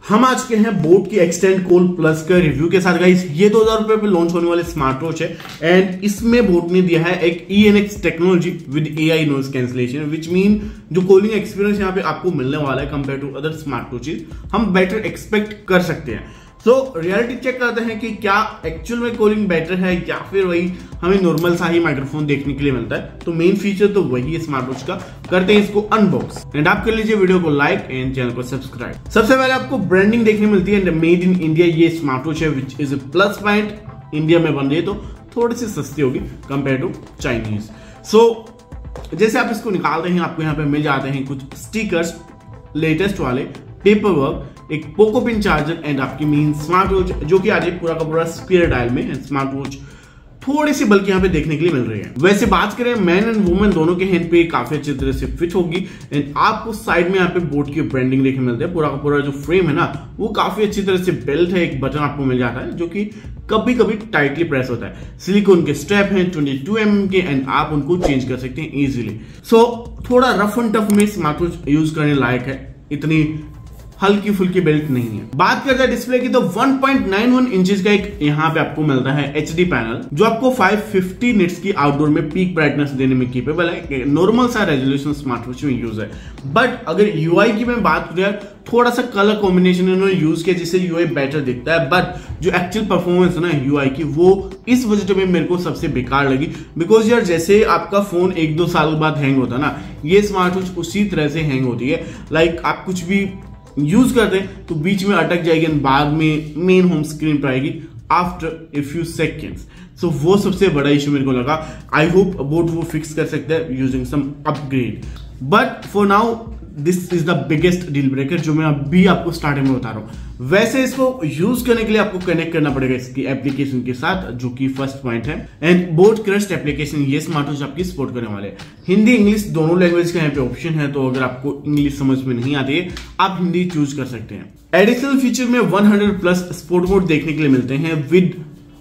हम आज के हैं बोट की एक्सटेंड कोल प्लस का रिव्यू के साथ गाइस। ये 2000 रुपए पे लॉन्च होने वाले स्मार्ट वॉच है एंड इसमें बोट ने दिया है एक ENX technology with AI noise cancellation, which mean जो कॉलिंग एक्सपीरियंस यहाँ पे आपको मिलने वाला है compare to other smart watches हम बेटर एक्सपेक्ट कर सकते हैं। सो रियलिटी चेक करते हैं कि क्या एक्चुअल में कॉलिंग बेटर है या फिर वही हमें नॉर्मल सा ही माइक्रोफोन देखने के लिए मिलता है। तो मेन फीचर तो वही है स्मार्ट वॉच का। करते हैं इसको अनबॉक्स एंड आप कर लीजिए वीडियो को लाइक एंड चैनल को सब्सक्राइब। सबसे पहले आपको ब्रांडिंग देखने मिलती है मेड इन इंडिया। ये स्मार्ट वॉच है which is a plus point. India में बन रही है तो थोड़ी सी सस्ती होगी कंपेयर टू चाइनीज। सो जैसे आप इसको निकालते हैं आपको यहाँ पे मिल जाते हैं कुछ स्टिकर्स लेटेस्ट वाले, पेपर वर्क, एक पोको पिन चार्जर एंड आपकी मेन स्मार्ट वॉच जो कि आ रही है पूरा का पूरा स्क्वायर डायल में। एंड स्मार्ट वॉच थोड़ी सी बल्कि यहाँ पे देखने के लिए मिल रही है। वैसे बात करें मैन एंड वुमेन दोनों के हैंड पे काफी अच्छी तरह से फिट होगी एंड आपको साइड में यहाँ पे बोट की ब्रांडिंग देखने मिलती है। पूरा का पूरा जो फ्रेम है ना वो काफी अच्छी तरह से बेल्ट है। एक बटन आपको मिल जाता है जो कि कभी कभी टाइटली प्रेस होता है। सिलिकॉन के स्ट्रैप हैं 22 mm के एंड आप उनको चेंज कर सकते हैं इजीली। सो थोड़ा रफ एंड टफ में स्मार्ट वॉच यूज करने लायक है, इतनी हल्की फुल्की बेल्ट नहीं है। बात करते हैं डिस्प्ले की तो 1.91 इंचेस का एक यहाँ पे आपको मिलता है HD पैनल जो आपको 550 निट्स की आउटडोर में पीक ब्राइटनेस देने में केपेबल है। नॉर्मल सा रेजोल्यूशन स्मार्ट वॉच में यूज है। बट अगर UI की मैं बात करूं यार थोड़ा सा कलर कॉम्बिनेशन इन्होंने यूज किया जिससे UI बेटर दिखता है। बट जो एक्चुअल परफॉर्मेंस है ना UI की वो इस वजह में मेरे को सबसे बेकार लगी। बिकॉज यार जैसे आपका फोन 1-2 साल बाद हैंग होता है ना, ये स्मार्ट वॉच उसी तरह से हैंग होती है। लाइक आप कुछ भी यूज करते हैं तो बीच में अटक जाएगी और बाद में मेन होम स्क्रीन पर आएगी after a few seconds. So वो सबसे बड़ा इशू मेरे को लगा। आई होप बोट वो फिक्स कर सकते हैं using some upgrade. But for now this is the biggest deal breaker जो मैं अभी आपको स्टार्टिंग में बता रहा हूं। वैसे इसको यूज करने के लिए आपको कनेक्ट करना पड़ेगा इसकी एप्लीकेशन के साथ जो कि फर्स्ट पॉइंट है। एंड बोट क्रस्ट एप्लीकेशन ये स्मार्ट वॉच आपकी सपोर्ट करने वाले हैं। हिंदी इंग्लिश दोनों लैंग्वेज का यहाँ पे ऑप्शन है, तो अगर आपको इंग्लिश समझ में नहीं आती है आप हिंदी चूज कर सकते हैं। एडिशनल फीचर में 100+ स्पोर्ट मोड देखने के लिए मिलते हैं with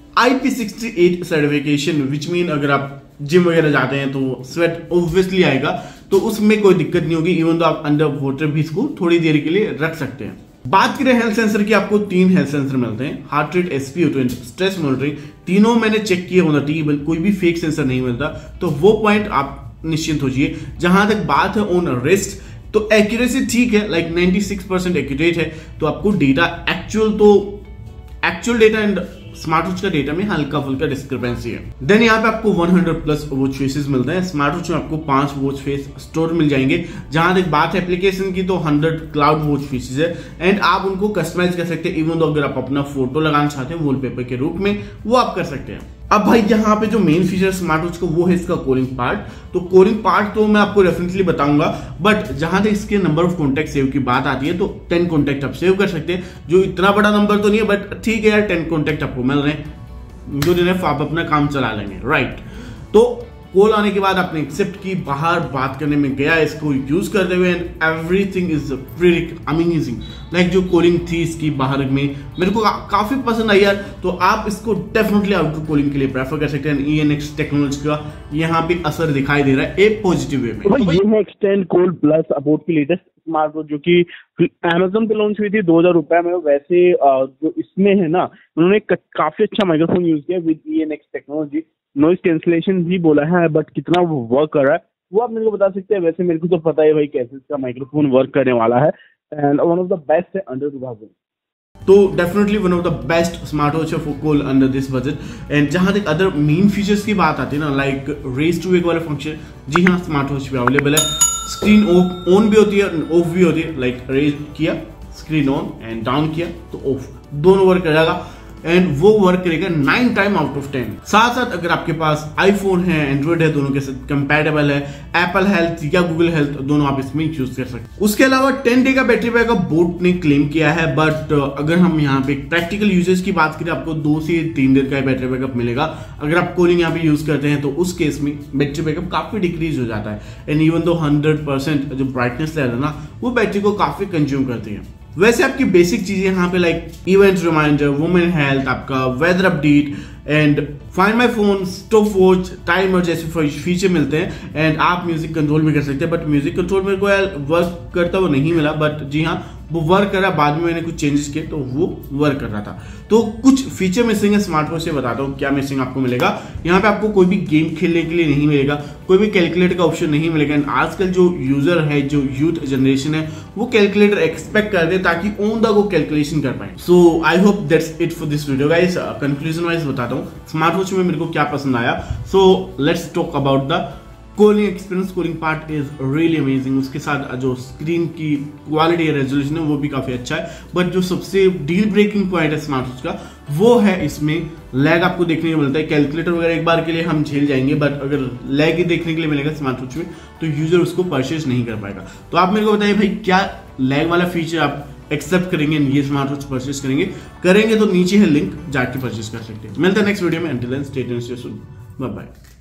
IP68 certification, which mean अगर आप जिम वगैरह जाते हैं तो स्वेट ऑब्वियसली आएगा, तो उसमें कोई दिक्कत नहीं होगी। इवन तो आप अंडर वाटर भी इसको थोड़ी देर के लिए रख सकते हैं। बात करें हेल्थ सेंसर की, आपको 3 हेल्थ सेंसर मिलते हैं। Heart rate, SpO2 and stress monitoring तीनों मैंने चेक किए होना चाहिए, कोई भी फेक सेंसर नहीं मिलता, तो वो पॉइंट आप निश्चिंत हो जाइए। जहां तक बात है ऑन रेस्ट तो एक्यूरेसी ठीक है, लाइक 96% एक्यूरेट है। तो आपको data actual data and smart watch का डेटा में हल्का फुल्का डिस्क्रिपेंसी है। देन यहाँ पे आपको 100+ वॉच फेसेस मिलते हैं। स्मार्ट वॉच में आपको 5 वॉच फेस स्टोर मिल जाएंगे। जहां तक बात है एप्लीकेशन की तो 100 क्लाउड वॉच फेसेस है एंड आप उनको कस्टमाइज कर सकते हैं। इवन तो अगर आप अपना फोटो लगाना चाहते हैं वॉलपेपर के रूप में वो आप कर सकते हैं। अब भाई यहाँ पे जो मेन फीचर स्मार्ट वॉच का वो है इसका कॉलिंग पार्ट। तो कॉलिंग पार्ट तो मैं आपको डेफिनेटली बताऊंगा, बट जहां तक इसके नंबर ऑफ कॉन्टेक्ट सेव की बात आती है तो 10 कॉन्टेक्ट आप सेव कर सकते हैं, जो इतना बड़ा नंबर तो नहीं है बट ठीक है यार 10 कॉन्टेक्ट आपको मिल रहे हैं जो दिन आप अपना काम चला लेंगे, राइट। तो कॉल आने के बाद आपने एक्सेप्ट की, बाहर बात करने में गया इसको यूज करते हुए and everything is pretty amazing. Like जो कॉलिंग थी इसकी बाहर में मेरे को काफी पसंद आई यार। तो आप इसको डेफिनेटली आउटडोर कॉलिंग के लिए प्रेफर कर सकते हैं। ENX टेक्नोलॉजी का यहाँ पे असर दिखाई दे रहा है एक पॉजिटिव वे में। तो ये है एक्सटेंड कोल प्लस अबाउट की लेटेस्ट स्मार्ट वॉच जो कि Amazon पे लॉन्च हुई थी 2000 रुपए में। वैसे जो इसमें है ना उन्होंने काफी अच्छा माइक्रोफोन यूज किया with ENX technology. Noise cancellation भी बोला है, बट कितना वो वर्क कर रहा है वो आप मेरे को बता सकते हैं। वैसे मेरे को तो पता है भाई कैसे इसका माइक्रोफोन वर्क करने वाला है and one of the best है अंडर 2000। तो definitely one of the best smart watch है for call under this budget. And जहां तक अदर मेन फीचर्स की बात आती है ना, लाइक रेज टू वेक वाला फंक्शन, जी हाँ स्मार्ट वॉच पे अवेलेबल है। स्क्रीन ऑन भी होती है ऑफ भी होती है। लाइक रेज किया स्क्रीन ऑन एंड डाउन किया तो ऑफ, दोनों वर्क करेगा एंड वो वर्क करेगा 9 टाइम आउट ऑफ 10। साथ साथ अगर आपके पास आईफोन है, एंड्रॉइड है, दोनों के साथ कंपैटिबल है, एप्पल हेल्थ या गूगल हेल्थ दोनों आप इसमें यूज कर सकते हैं। उसके अलावा 10 डे का बैटरी बैकअप बोट ने क्लेम किया है, बट अगर हम यहाँ पे प्रैक्टिकल यूजेस की बात करें आपको 2 से 3 दिन का बैटरी बैकअप मिलेगा। अगर आप कॉलिंग यहाँ पे यूज करते हैं तो उस केस में बैटरी बैकअप काफी डिक्रीज हो जाता है एंड इवन दो 100% जो ब्राइटनेस लेवल है ना वो बैटरी को काफी कंज्यूम करती है। वैसे आपकी बेसिक चीजें यहाँ पे like event reminder, women health, आपका weather update and find my phone, stop watch, timer जैसे फीचर मिलते हैं एंड आप म्यूजिक कंट्रोल भी कर सकते हैं। बट म्यूजिक कंट्रोल मेरे को यार वर्क करता हुआ नहीं मिला, बट जी हाँ वो वर्क कर रहा, बाद में मैंने कुछ चेंजेस किए तो वो वर्क कर रहा था। तो कुछ फीचर मिसिंग है स्मार्ट वॉच से, बताता हूँ क्या मिसिंग आपको मिलेगा। यहाँ पे आपको कोई भी गेम खेलने के लिए नहीं मिलेगा, कोई भी कैलकुलेटर का ऑप्शन नहीं मिलेगा। एंड आजकल जो यूजर है, जो यूथ जनरेशन है, वो कैलकुलेटर एक्सपेक्ट करते हैं ताकि ऑन द गो कैलकुलेशन कर पाए। So I hope that's it for this video guys. Conclusion wise बताता हूँ स्मार्ट वॉच में मेरे को क्या पसंद आया। So let's talk about the calling experience. Calling part is really amazing. उसके साथ जो स्क्रीन की क्वालिटी है, रेजोल्यूशन है, वो भी काफी अच्छा है। बट जो सबसे डील ब्रेकिंग पॉइंट है स्मार्ट वॉच का, वो है इसमें लैग आपको देखने को मिलता है। कैलकुलेटर वगैरह एक बार के लिए हम झेल जाएंगे, बट अगर लैग ही देखने के लिए मिलेगा स्मार्ट वॉच में तो यूजर उसको परचेज नहीं कर पाएगा। तो आप मेरे को बताइए भाई, क्या लैग वाला फीचर आप एक्सेप्ट करेंगे, ये स्मार्ट वॉच परचेज करेंगे तो नीचे है लिंक, जाके परचेज कर सकते हैं। मिलते हैं नेक्स्ट वीडियो में। Until then stay tuned, bye bye.